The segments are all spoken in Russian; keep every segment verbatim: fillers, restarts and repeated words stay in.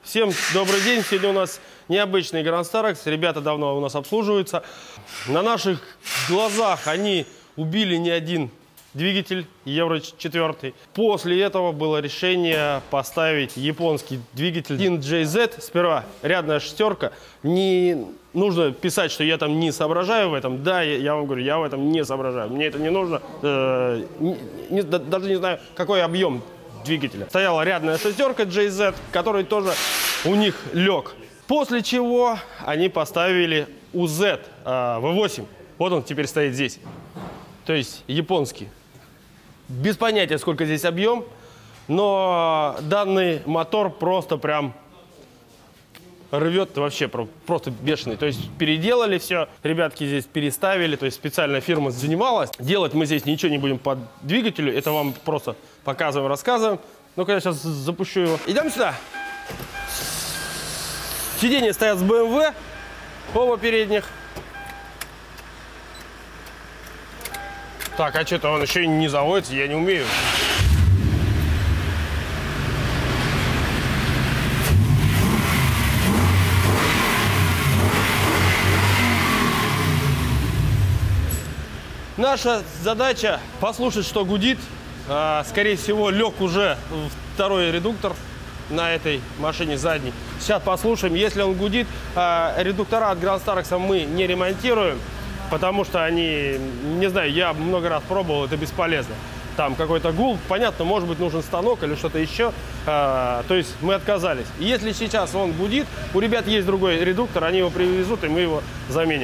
Всем добрый день. Сегодня у нас необычный Grand Starex. Ребята давно у нас обслуживаются. На наших глазах они убили не один двигатель Евро четыре. После этого было решение поставить японский двигатель один джей зет. Сперва рядная шестерка. Не нужно писать, что я там не соображаю в этом. Да, я, я вам говорю, я в этом не соображаю. Мне это не нужно. Э, не, не, даже не знаю, какой объем двигателя. Стояла рядная шестерка джей зет, который тоже у них лег. После чего они поставили ю зет э, ви восемь. Вот он теперь стоит здесь. То есть японский. Без понятия, сколько здесь объем, но данный мотор просто прям рвет вообще, просто бешеный. То есть переделали все, ребятки здесь переставили, то есть специальная фирма занималась. Делать мы здесь ничего не будем по двигателю, это вам просто показываем, рассказываем. Ну-ка я сейчас запущу его. Идем сюда. Сиденья стоят с бэ эм вэ, оба передних. Так, а что-то он еще и не заводится, я не умею. Наша задача послушать, что гудит. Скорее всего, лег уже второй редуктор на этой машине задней. Сейчас послушаем. Если он гудит, редуктора от Grand Starex мы не ремонтируем. Потому что они, не знаю, я много раз пробовал, это бесполезно. Там какой-то гул, понятно, может быть нужен станок или что-то еще. А, то есть мы отказались. Если сейчас он гудит, у ребят есть другой редуктор, они его привезут и мы его заменим.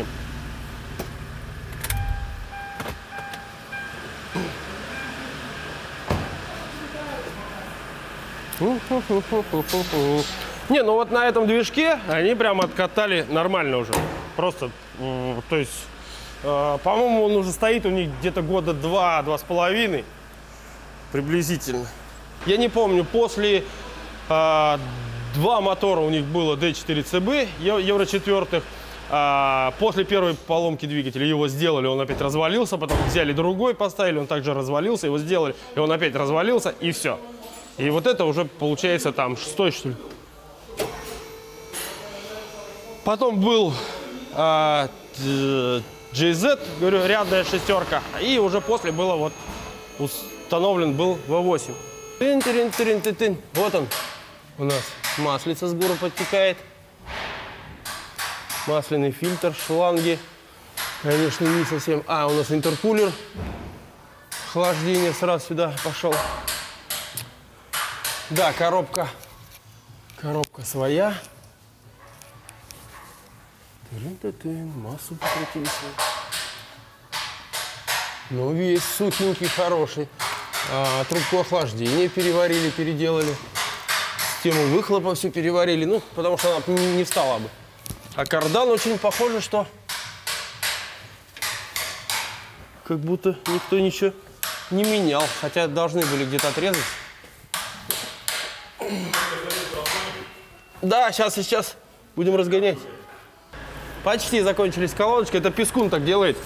Не, ну вот на этом движке они прям откатали нормально уже. Просто, то есть... По-моему, он уже стоит у них где-то года два, два с половиной, приблизительно. Я не помню, после э, два мотора у них было дэ четыре цэ бэ, Евро четыре. Э, после первой поломки двигателя его сделали, он опять развалился, потом взяли другой, поставили, он также развалился, его сделали, и он опять развалился, и все. И вот это уже получается там шестой, что ли. Потом был... Э, джей зет, говорю, рядная шестерка. И уже после было вот установлен был вэ восемь. Тын -тын -тын -тын -тын. Вот он у нас. Маслица с горы подтекает. Масляный фильтр, шланги. Конечно, не совсем. А, у нас интеркулер. Охлаждение сразу сюда пошел. Да, коробка. Коробка своя. Массу покрутили. Ну, весь сухенький, хороший. А, трубку охлаждения переварили, переделали. Систему выхлопа все переварили. Ну, потому что она не встала бы. А кардан очень похоже, что как будто никто ничего не менял. Хотя должны были где-то отрезать. Да, сейчас, сейчас будем разгонять. Почти закончились колоночки. Это Пискун так делает.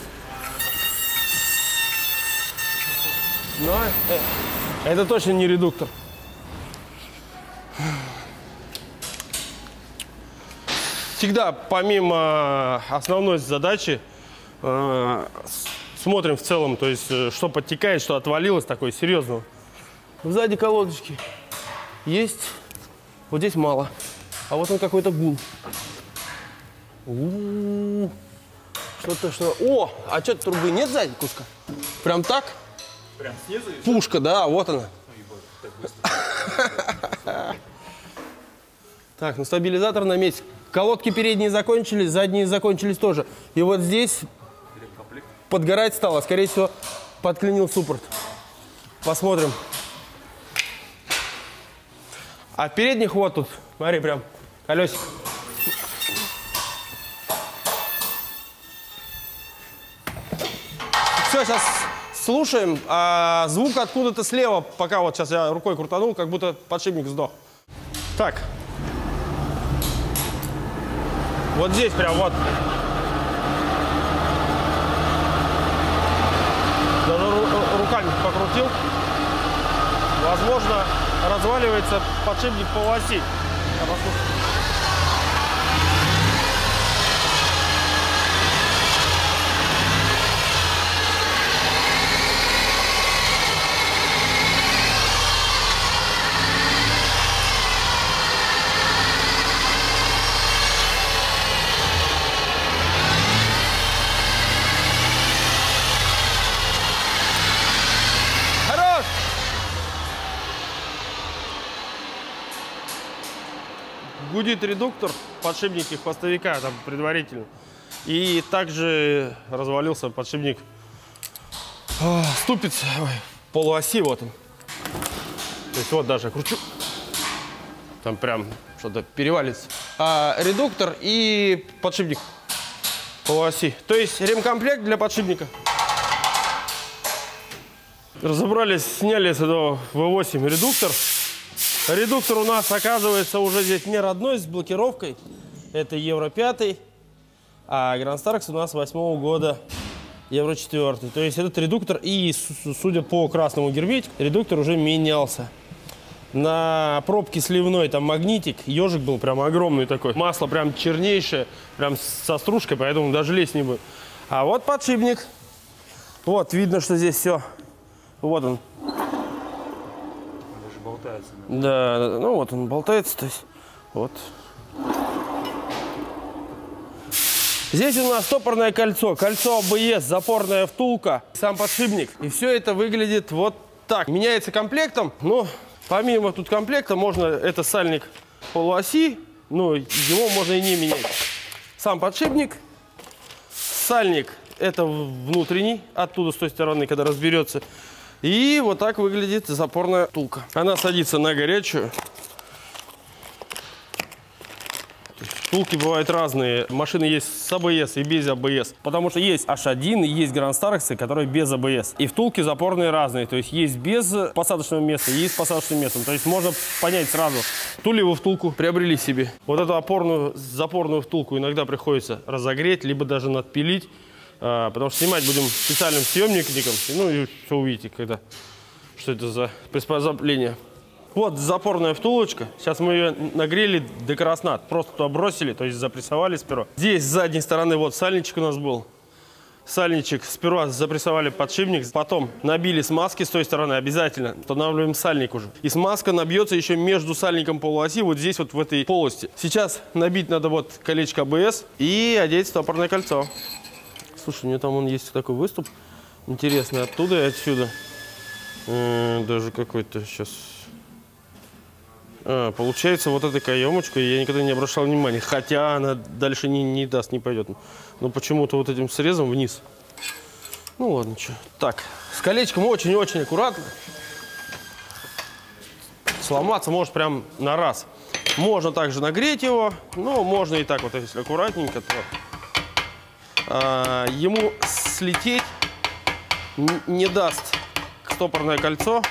Но это точно не редуктор. Всегда, помимо основной задачи, э, смотрим в целом, то есть, что подтекает, что отвалилось, такое серьезного. Сзади колодочки есть. Вот здесь мало. А вот он какой-то гул. Что-то, что... О, а что, трубы нет сзади куска? Прям так? Прям снизу? Пушка, да, вот она. Так, ну стабилизатор на месте. Колодки передние закончились, задние закончились тоже. И вот здесь подгорать стало. Скорее всего, подклинил суппорт. Посмотрим. А в передних вот тут, смотри, прям колесик. Все, сейчас слушаем. А звук откуда-то слева, пока вот сейчас я рукой крутанул, как будто подшипник сдох. Так. Вот здесь прям вот. Даже руками покрутил. Возможно, разваливается подшипник по оси. гудит редуктор, подшипники хвостовика там предварительно. И также развалился подшипник а, ступицы, ой, полуоси, вот он. То есть вот даже кручу, там прям что-то перевалится. А, редуктор и подшипник полуоси. То есть ремкомплект для подшипника. Разобрались, сняли с этого вэ восемь редуктор. Редуктор у нас, оказывается, уже здесь не родной, с блокировкой. Это евро пять. А Grand Starex у нас восьмого года евро четыре. То есть этот редуктор, и судя по красному герметику, редуктор уже менялся. На пробке сливной там магнитик, ежик был прям огромный такой. Масло прям чернейшее, прям со стружкой, поэтому даже лезть не будет. А вот подшипник. Вот, видно, что здесь все. Вот он. Даже болтается. Да, да, ну вот он болтается, то есть вот. Здесь у нас стопорное кольцо, кольцо а бэ эс, запорная втулка, сам подшипник. И все это выглядит вот так. Меняется комплектом, но помимо тут комплекта можно, это сальник полуоси, ну его можно и не менять. Сам подшипник, сальник это внутренний, оттуда с той стороны, когда разберется. И вот так выглядит запорная втулка. Она садится на горячую. Втулки бывают разные. Машины есть с а бэ эс и без а бэ эс. Потому что есть аш один и есть Grand Starex, которые без а бэ эс. И втулки запорные разные. То есть есть без посадочного места, есть с посадочным местом. То есть можно понять сразу, ту ли вы втулку приобрели себе. Вот эту опорную, запорную втулку иногда приходится разогреть, либо даже надпилить. Потому что снимать будем специальным съемником. Ну и все увидите, когда, что это за приспособление. Вот запорная втулочка. Сейчас мы ее нагрели до красна. Просто туда бросили, то есть запрессовали сперва. Здесь с задней стороны вот сальничек у нас был. Сальничек сперва запрессовали подшипник, потом набили смазки с той стороны обязательно. Устанавливаем сальник уже. И смазка набьется еще между сальником полуоси, вот здесь вот в этой полости. Сейчас набить надо вот колечко а бэ эс и одеть стопорное кольцо. Слушай, у меня там он есть такой выступ интересный оттуда и отсюда. Э-э, даже какой-то сейчас... А, получается, вот эта каемочка, я никогда не обращал внимания, хотя она дальше не, не даст, не пойдет. Но почему-то вот этим срезом вниз. Ну ладно, что. Так, с колечком очень-очень аккуратно. Сломаться может прям на раз. Можно также нагреть его, но можно и так вот, если аккуратненько, то а, ему слететь не даст стопорное кольцо.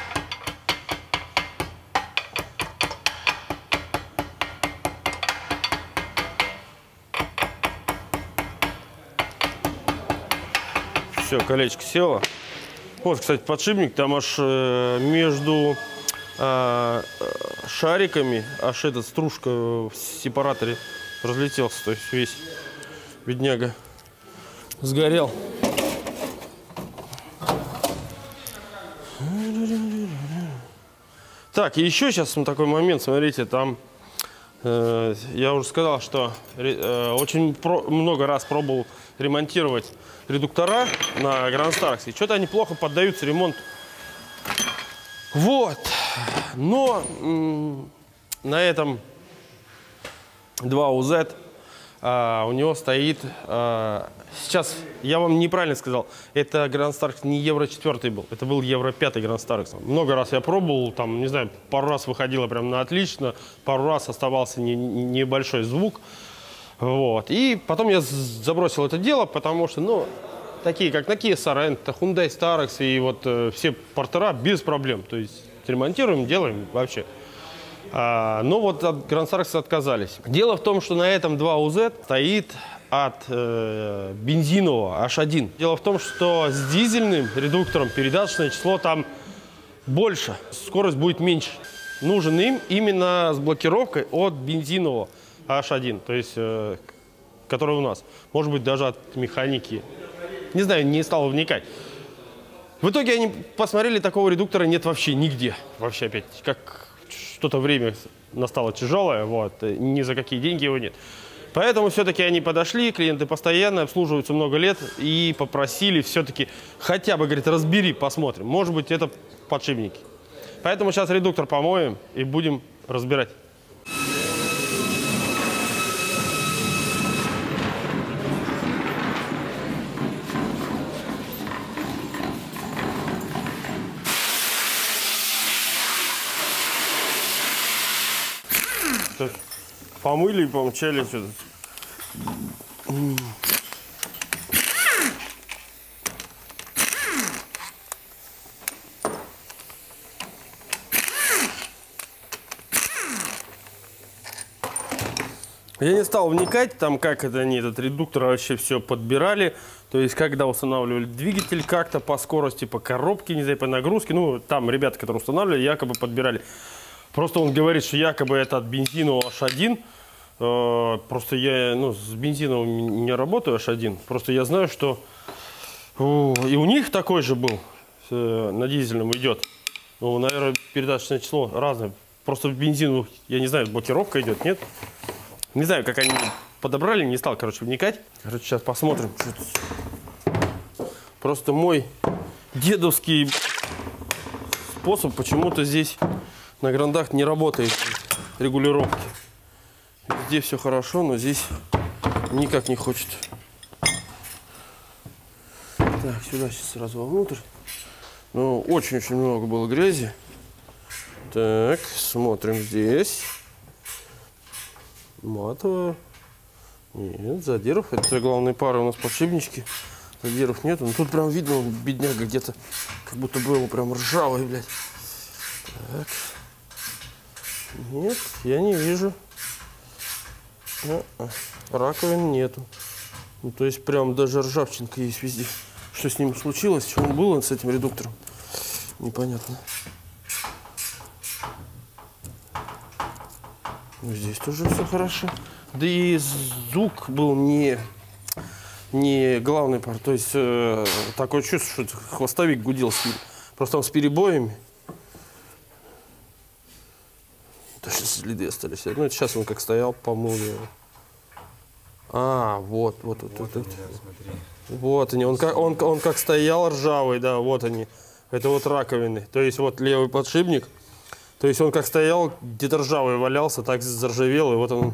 Все, колечко село. Вот, кстати, подшипник, там аж э, между э, шариками, аж эта стружка в сепараторе разлетелся. То есть весь бедняга сгорел. Так, и еще сейчас такой момент, смотрите, там э, я уже сказал, что э, очень про, много раз пробовал ремонтировать редуктора на Grand Starex. И что-то они плохо поддаются ремонту. Вот. Но на этом два у зет а, у него стоит... А, сейчас я вам неправильно сказал. Это Grand Starex не евро четыре был. Это был евро пять Grand Starex. Много раз я пробовал. Там, не знаю, пару раз выходило прям на отлично. Пару раз оставался не, не, небольшой звук. Вот. И потом я забросил это дело, потому что, ну, такие, как на Kia Sorento, Hyundai Starex и вот э, все портера без проблем. То есть ремонтируем, делаем вообще. А, но вот от Grand Starex отказались. Дело в том, что на этом два у зет стоит от э, бензинового аш один. Дело в том, что с дизельным редуктором передаточное число там больше, скорость будет меньше. Нужен им именно с блокировкой от бензинового аш один, то есть, э, который у нас. Может быть, даже от механики. Не знаю, не стал вникать. В итоге они посмотрели, такого редуктора нет вообще нигде. Вообще опять, как что-то время настало тяжелое, вот, ни за какие деньги его нет. Поэтому все-таки они подошли, клиенты постоянно обслуживаются много лет и попросили все-таки хотя бы, говорит, разбери, посмотрим. Может быть, это подшипники. Поэтому сейчас редуктор помоем и будем разбирать. помыли и помчали сюда. Я не стал вникать, там, как это они, этот редуктор вообще все подбирали. То есть, когда устанавливали двигатель, как-то по скорости, по коробке, не знаю, по нагрузке. Ну, там ребята, которые устанавливали, якобы подбирали. Просто он говорит, что якобы это от бензинового эйч один. Э, просто я, ну, с бензиновым не работаю, эйч один. Просто я знаю, что о, и у них такой же был, э, на дизельном идет. Ну, наверное, передаточное число разное. Просто в бензиновых, я не знаю, блокировка идет, нет? Не знаю, как они подобрали, не стал, короче, вникать. Короче, сейчас посмотрим. Просто мой дедовский способ почему-то здесь на грандах не работает регулировки. Здесь все хорошо, но здесь никак не хочет. Так, сюда сейчас сразу вовнутрь. Ну, очень-очень много было грязи. Так, смотрим здесь. Матовая. Нет, задиров. Это главные пары у нас подшипнички. Задиров нет. Ну тут прям видно, он, бедняга, где-то как будто бы его прям ржавый, блядь. Так. Нет, я не вижу. А-а. Раковин нету. Ну, то есть прям даже ржавчинка есть везде. Что с ним случилось? Что он было с этим редуктором? Непонятно. Ну, здесь тоже все хорошо. Да и звук был не, не главный пар. То есть э, такое чувство, что хвостовик гудел. Просто он с перебоями. Даже следы остались. Ну, это сейчас он как стоял, помыл его. А, вот, вот, вот, вот, вот. Вот они. Он как, он, он как стоял ржавый, да, вот они. Это вот раковины. То есть вот левый подшипник. То есть он как стоял, где-то ржавый валялся, так заржавел, и вот он.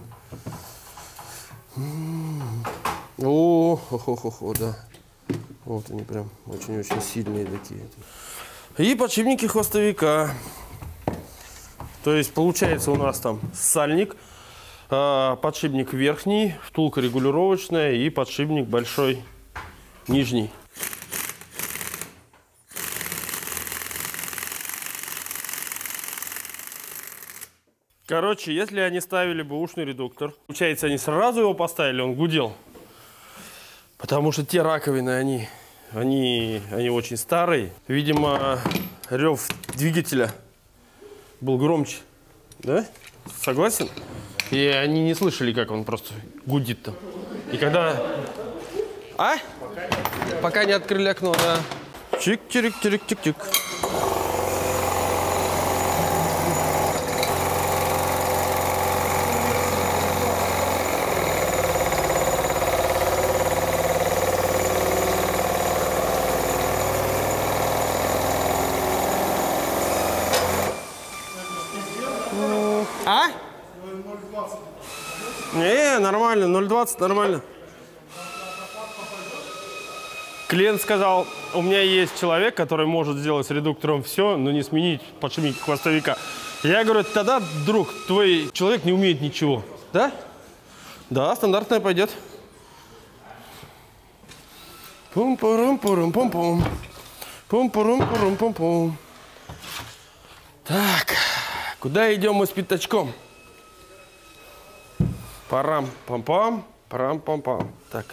О, хо-хо-хо, да. Вот они прям очень-очень сильные такие. И подшипники хвостовика. То есть получается у нас там сальник, подшипник верхний, втулка регулировочная и подшипник большой нижний. Короче, если они ставили бэушный редуктор, получается, они сразу его поставили, он гудел. Потому что те раковины, они, они, они очень старые. Видимо, рев двигателя был громче. Да? Согласен? И они не слышали, как он просто гудит там. И когда... А? Пока не открыли окно, да. Чик-чирик-чирик-чик-чик. А? Не, нормально, ноль двадцать нормально. Клиент сказал, у меня есть человек, который может сделать с редуктором все, но не сменить подшипники хвостовика. Я говорю, тогда, друг, твой человек не умеет ничего. Да? Да, стандартная пойдет. Пум-пурум-пурум-пум-пум. Пум-пурум-пурум-пум-пум. Так. Куда идем мы с пятачком? Парам-пам-пам, парам-пам-пам. Так.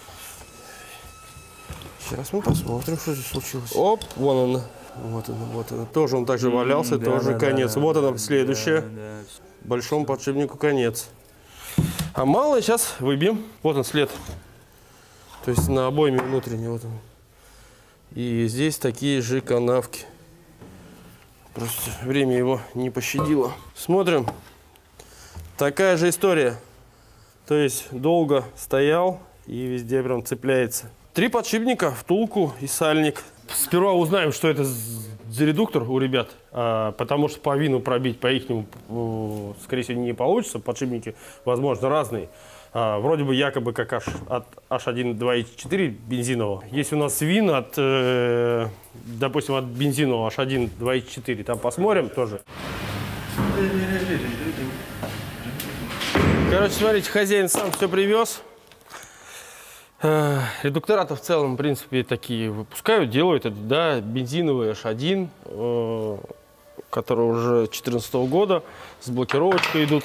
Сейчас мы посмотрим, что здесь случилось. Оп, вон она. Вот она, вот она. Тоже он также валялся, да, тоже да, конец. Да, вот она, следующая. Да, да. Большому подшипнику конец. А малый сейчас выбьем. Вот он след. То есть на обойме внутренней. Вот он. И здесь такие же канавки. Просто время его не пощадило. Смотрим. Такая же история. То есть долго стоял и везде прям цепляется. Три подшипника, втулку и сальник. Сперва узнаем, что это за редуктор у ребят. А, потому что по вину пробить по ихнему, скорее всего, не получится. Подшипники, возможно, разные. А, вроде бы якобы как аж, от эйч один два и четыре бензинового. Есть у нас вин от, э, допустим, от бензинового эйч один два и четыре. Там посмотрим тоже. Короче, смотрите, хозяин сам все привез. Редуктора-то в целом, в принципе, такие выпускают, делают. Это, да, бензиновый эйч один, э, который уже две тысячи четырнадцатого года, с блокировочкой идут.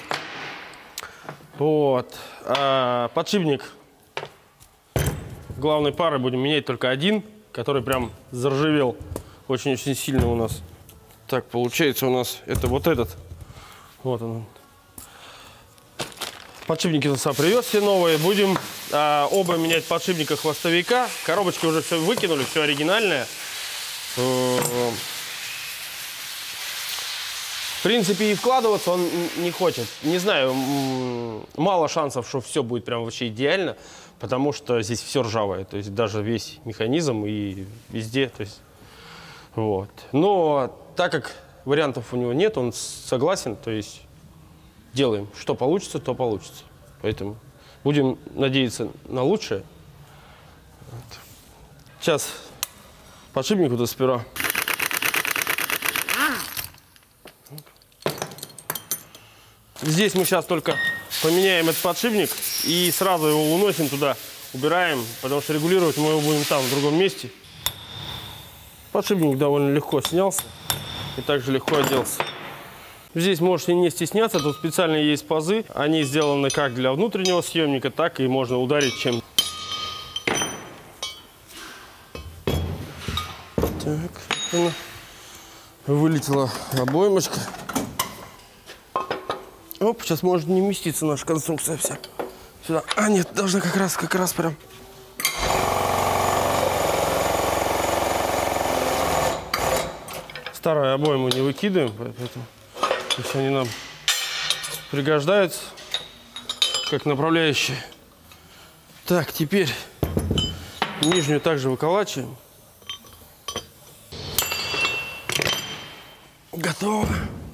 Вот. А подшипник главной пары будем менять только один, который прям заржавел очень-очень сильно у нас. Так, получается у нас это вот этот. Вот он. Подшипники он сам привез все новые. Будем а, оба менять подшипника хвостовика. Коробочки уже все выкинули, все оригинальное. В принципе, и вкладываться он не хочет. Не знаю, мало шансов, что все будет прям вообще идеально, потому что здесь все ржавое. То есть даже весь механизм и везде. То есть, вот. Но так как вариантов у него нет, он согласен, то есть делаем. Что получится, то получится. Поэтому будем надеяться на лучшее. Вот. Сейчас подшипник вот сперва. Здесь мы сейчас только поменяем этот подшипник и сразу его уносим туда, убираем, потому что регулировать мы его будем там, в другом месте. Подшипник довольно легко снялся и также легко оделся. Здесь можете не стесняться, тут специально есть пазы. Они сделаны как для внутреннего съемника, так и можно ударить чем. Так, вылетела обоймочка. Оп, сейчас может не вместиться наша конструкция вся. Сюда. А, нет, должна как раз, как раз прям. Старую обойму не выкидываем, поэтому если они нам пригождаются как направляющие. Так, теперь нижнюю также выколачиваем. Готово.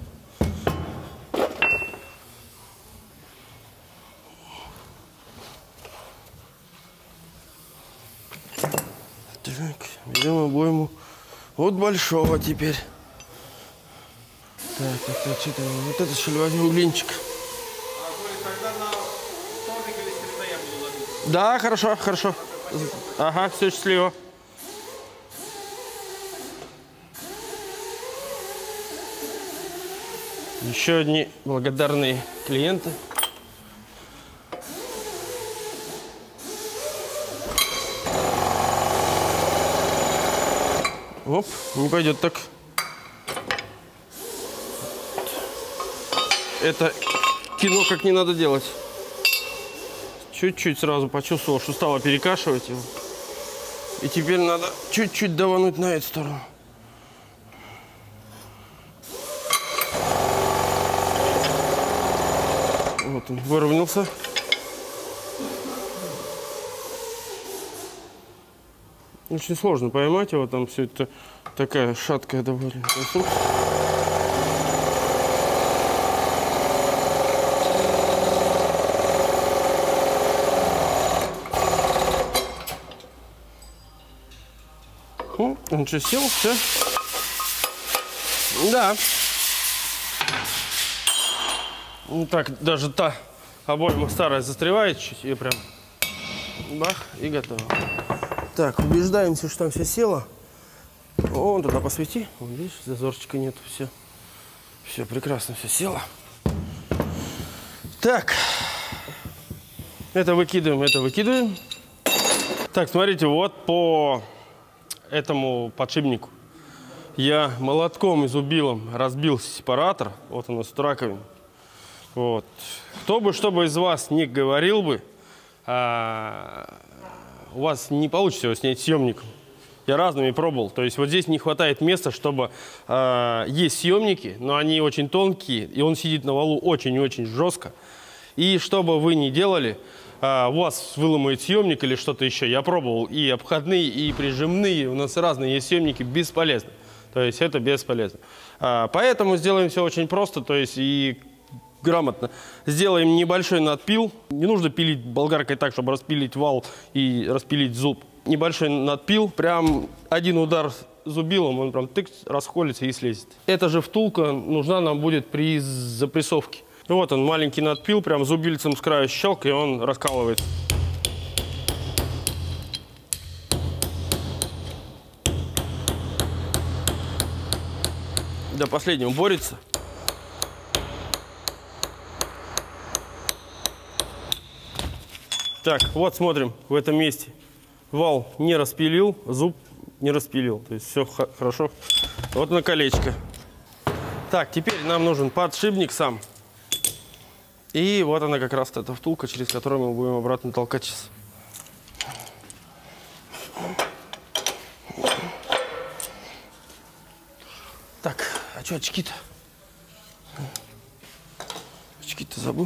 Так, берем обойму от большого теперь. Так, так, так, что-то вот это что ли возьму блинчик. Да, хорошо, хорошо. Ага, все счастливо. Еще одни благодарные клиенты. Оп, не пойдет так. Это кино как не надо делать. Чуть-чуть сразу почувствовал, что стало перекашивать его. И теперь надо чуть-чуть давануть на эту сторону. Вот он выровнялся. Очень сложно поймать его, там все это такая шаткая довольно конструкция. О, он что, сел, все? Да. Ну так, даже та обойма старая застревает чуть, и прям бах, и готово. Так, убеждаемся, что там все село. Вон туда посвети. Вон, видишь, зазорчика нет. Все. Все, прекрасно все село. Так. Это выкидываем, это выкидываем. Так, смотрите, вот по этому подшипнику я молотком и зубилом разбил сепаратор. Вот он с раковин. Вот. Кто бы, что бы из вас не говорил бы, а, у вас не получится его снять съемником. Я разными пробовал. То есть вот здесь не хватает места, чтобы... Э, есть съемники, но они очень тонкие, и он сидит на валу очень-очень жестко. И что бы вы ни делали, э, у вас выломает съемник или что-то еще. Я пробовал и обходные, и прижимные. У нас разные есть съемники, бесполезно. То есть это бесполезно. Э, поэтому сделаем все очень просто, то есть и грамотно. Сделаем небольшой надпил. Не нужно пилить болгаркой так, чтобы распилить вал и распилить зуб. Небольшой надпил, прям один удар зубилом, он прям тык, расколется и слезет. Эта же втулка нужна нам будет при запрессовке. Вот он, маленький надпил, прям зубильцем с краю щелк, и он раскалывается. До последнего борется. Так, вот смотрим в этом месте. Вал не распилил, зуб не распилил. То есть все хорошо. Вот на колечко. Так, теперь нам нужен подшипник сам. И вот она как раз эта втулка, через которую мы будем обратно толкать сейчас. Так, а что очки-то? Очки-то забыл.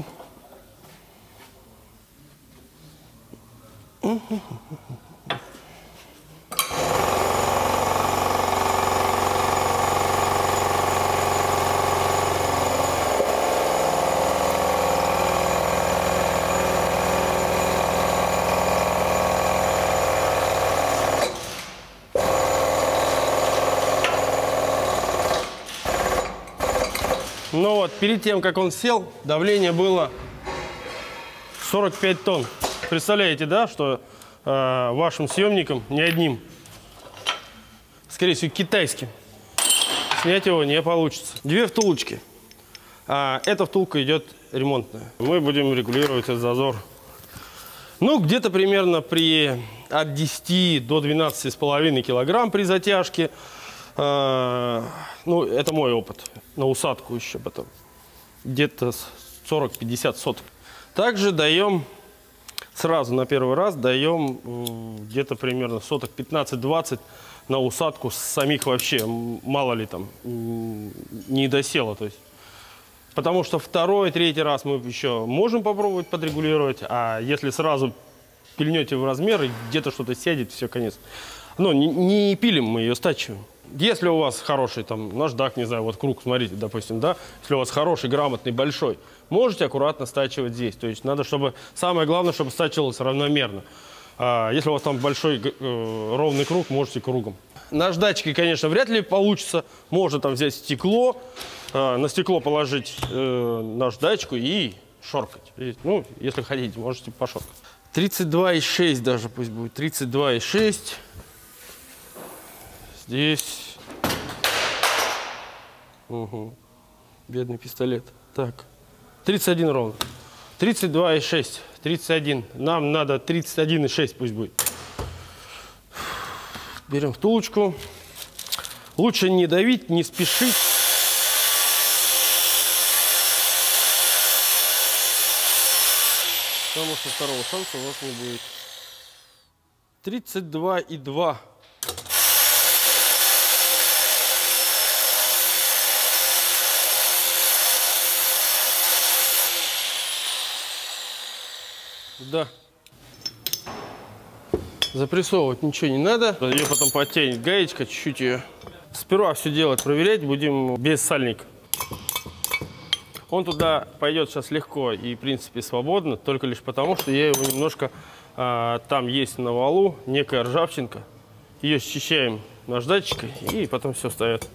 Ну вот, перед тем, как он сел, давление было сорок пять тонн. Представляете, да, что э, вашим съемником, не одним, скорее всего, китайским, снять его не получится. Две втулочки. А эта втулка идет ремонтная. Мы будем регулировать этот зазор. Ну, где-то примерно при от десяти до двенадцати с половиной килограмм при затяжке. Э, ну, это мой опыт. На усадку еще потом. Где-то сорок-пятьдесят соток. Также даем, сразу на первый раз даем где-то примерно соток пятнадцать-двадцать на усадку самих вообще. Мало ли там не досело. То есть. Потому что второй, третий раз мы еще можем попробовать подрегулировать. А если сразу пильнете в размер и где-то что-то сядет, все, конец. Но не, не пилим мы ее, стачиваем. Если у вас хороший там наждак, не знаю, вот круг, смотрите, допустим, да, если у вас хороший, грамотный, большой, можете аккуратно стачивать здесь. То есть надо, чтобы, самое главное, чтобы стачивалось равномерно. А если у вас там большой э, ровный круг, можете кругом. Наждачкой, конечно, вряд ли получится. Можно там взять стекло, э, на стекло положить э, наждачку и шоркать. И, ну, если хотите, можете пошоркать. тридцать два и шесть даже пусть будет, тридцать два и шесть. Здесь. Угу. Бедный пистолет. Так. тридцать один ровно. тридцать два и шесть. тридцать один. Нам надо тридцать один и шесть пусть будет. Берем втулочку. Лучше не давить, не спешить. Потому что второго шанса у вас не будет. тридцать два и два. Да. Запрессовывать ничего не надо. Ее потом подтянет гаечка, чуть-чуть ее. Сперва все делать, проверять будем без сальника. Он туда пойдет сейчас легко и, в принципе, свободно, только лишь потому, что я его немножко... А, там есть на валу некая ржавчинка. Ее счищаем наждачкой и потом все встает.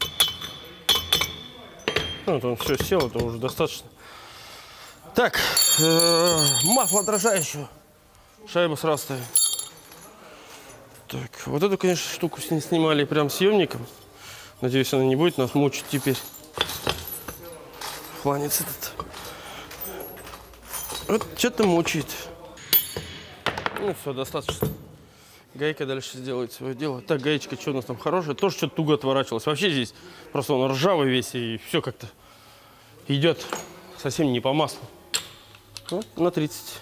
Ну, вот он все сел, это уже достаточно. Так, э, масло отражающего. Шайбу сразу ставим. Так, вот эту, конечно, штуку снимали прям съемником. Надеюсь, она не будет нас мучить теперь. Хланец этот. Вот что-то мучает. Ну, все, достаточно. Гайка дальше сделает свое дело. Так, гаечка, что у нас там хорошая? Тоже что-то туго отворачивалось. Вообще здесь просто он ржавый весь, и все как-то идет совсем не по маслу. Вот, на тридцать.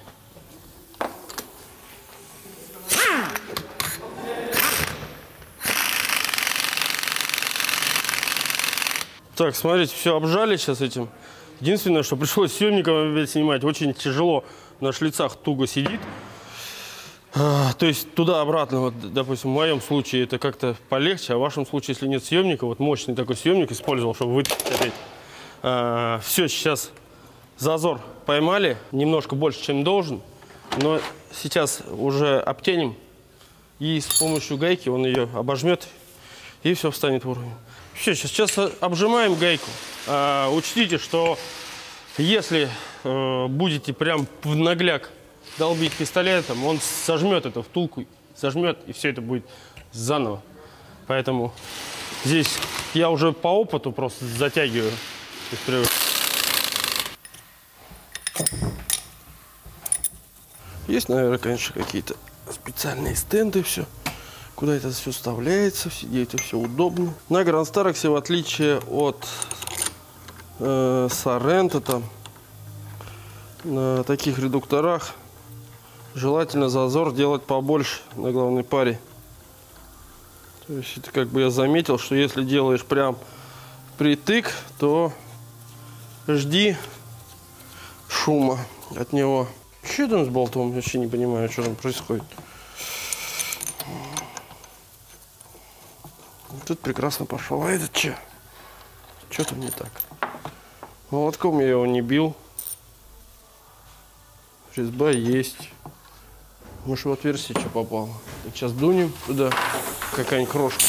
Так, смотрите, все обжали сейчас этим. Единственное, что пришлось съемником опять снимать, очень тяжело на шлицах туго сидит. А, то есть туда-обратно, вот, допустим, в моем случае это как-то полегче, а в вашем случае, если нет съемника, вот мощный такой съемник использовал, чтобы вытащить опять. А, все, сейчас зазор поймали, немножко больше, чем должен, но сейчас уже обтянем, и с помощью гайки он ее обожмет, и все встанет в уровень. Все, сейчас, сейчас обжимаем гайку. А, учтите, что Если э, будете прям в нагляк долбить пистолетом, он сожмет это втулку, сожмет, и все это будет заново. Поэтому здесь я уже по опыту просто затягиваю. Есть, наверное, конечно, какие-то специальные стенды, все, куда это все вставляется, сидеть это все удобно. На Гранд Старексе, в отличие от э, Соренто, там, на таких редукторах желательно зазор делать побольше на главной паре. То есть это как бы я заметил, что если делаешь прям притык, то жди шума от него. Что там с болтом? Вообще не понимаю, что там происходит. Тут прекрасно пошел. А этот что? Что там не так? Молотком я его не бил. Резьба есть. Может, в отверстие что попало. Так, сейчас дунем туда. Какая-нибудь крошка.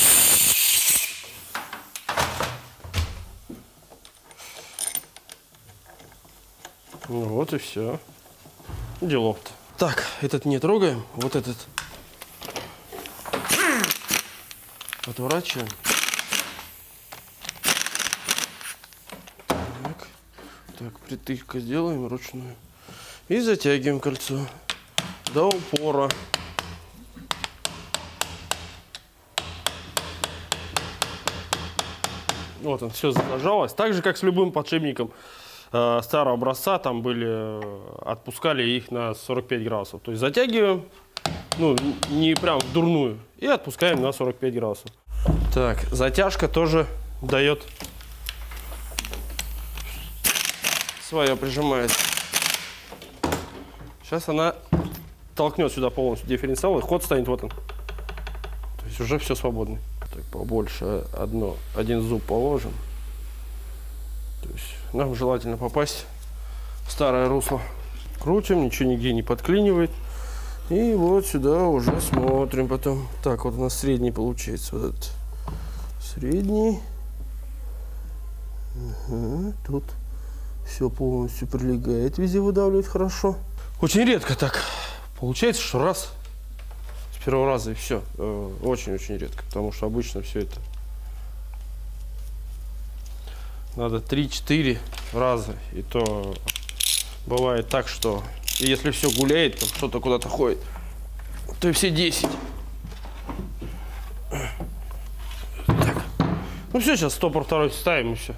Ну вот и все. Делов-то. Так, этот не трогаем. Вот этот отворачиваем. Так, так, притычка сделаем ручную. И затягиваем кольцо до упора. Вот он, все зажалось. Так же, как с любым подшипником э, старого образца, там были, э, отпускали их на сорок пять градусов. То есть затягиваем, ну, не прям в дурную, и отпускаем на сорок пять градусов. Так, затяжка тоже дает свое, прижимает. Сейчас она толкнет сюда полностью дифференциал, и ход станет вот он. То есть уже все свободно. Так, побольше одно, один зуб положим. То есть нам желательно попасть в старое русло. Крутим, ничего нигде не подклинивает. И вот сюда уже смотрим потом. Так, вот у нас средний получается. Вот этот средний. Ага, тут все полностью прилегает, везде выдавливает хорошо. Очень редко так получается, что раз с первого раза и все. Очень-очень редко, потому что обычно все это надо три-четыре раза. И то бывает так, что если все гуляет, там что-то куда-то ходит, то и все десять. Так. Ну все, сейчас стопор второй ставим и все.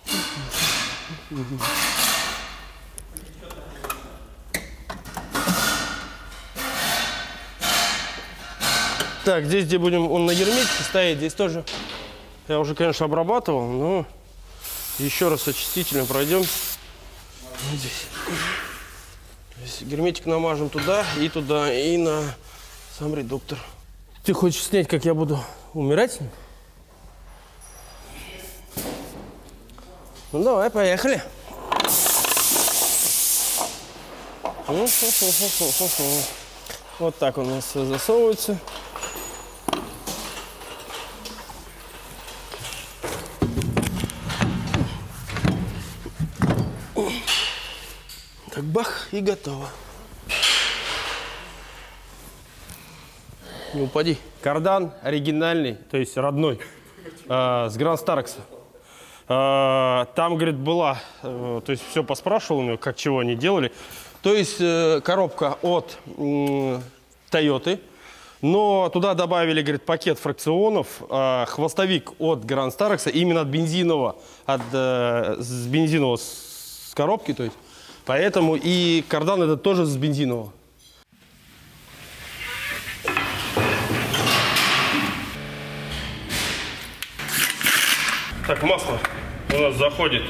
Так, здесь, где будем он на герметике стоять, здесь тоже я уже, конечно, обрабатывал, но еще раз очистителем пройдем. Вот здесь. Здесь герметик намажем туда и туда, и на сам редуктор. Ты хочешь снять, как я буду умирать с ним? Ну давай, поехали. Вот так у нас все засовывается. Так, бах, и готово. Не упади. Кардан оригинальный, то есть родной, э, с Гранд Старекса. Э, там, говорит, была, э, то есть все поспрашивал у него, как чего они делали. То есть э, коробка от э, Тойоты, но туда добавили, говорит, пакет фракционов, э, хвостовик от Гранд Старекса, именно от бензинового, от, э, с бензинового с коробки, то есть. Поэтому и кардан этот тоже с бензинового. Так, масло у нас заходит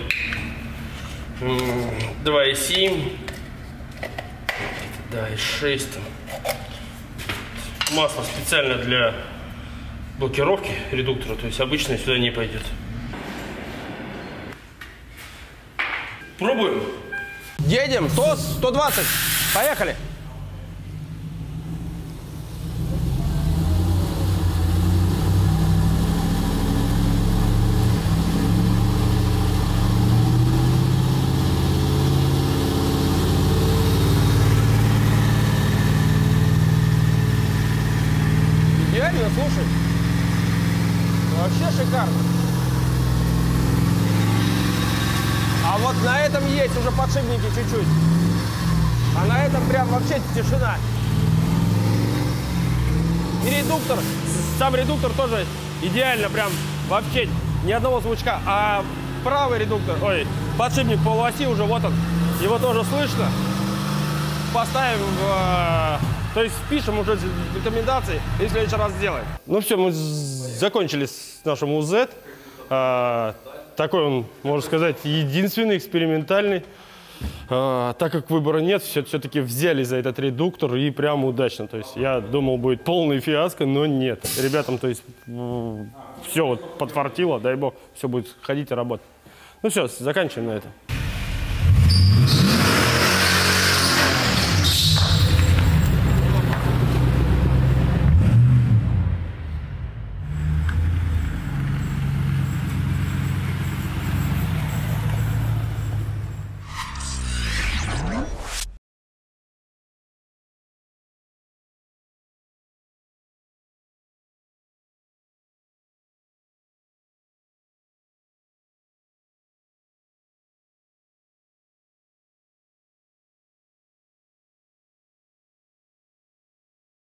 два и семь, да, и шесть. Масло специально для блокировки редуктора, то есть обычно сюда не пойдет. Пробуем. Едем, ТОС сто двадцать, поехали! слушай. Вообще шикарно. А вот на этом есть уже подшипники чуть-чуть. А на этом прям вообще тишина. И редуктор, сам редуктор тоже идеально, прям вообще ни одного звучка. А правый редуктор, ой, подшипник полуоси уже вот он, его тоже слышно. Поставим в... То есть впишем уже рекомендации и в следующий раз сделаем. Ну все, мы закончили с нашим УЗ. А, такой он, можно сказать, единственный, экспериментальный. А, так как выбора нет, все-таки взяли за этот редуктор и прямо удачно. То есть я думал, будет полный фиаско, но нет. Ребятам, то есть, все вот подфартило, дай бог, все будет ходить и работать. Ну все, заканчиваем на этом.